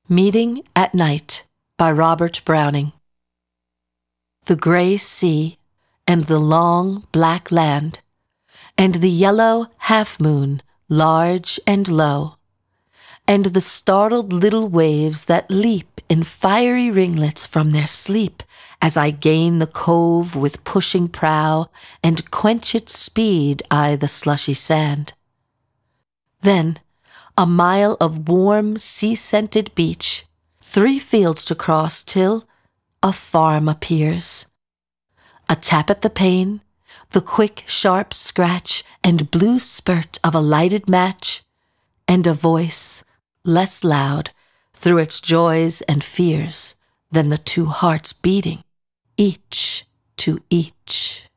Meeting at Night by Robert Browning. The gray sea, and the long black land, and the yellow half-moon, large and low, and the startled little waves that leap in fiery ringlets from their sleep as I gain the cove with pushing prow and quench its speed I the slushy sand. Then a mile of warm, sea-scented beach, 3 fields to cross till a farm appears. A tap at the pane, the quick, sharp scratch and blue spurt of a lighted match, and a voice, less loud, through its joys and fears than the 2 hearts beating, each to each.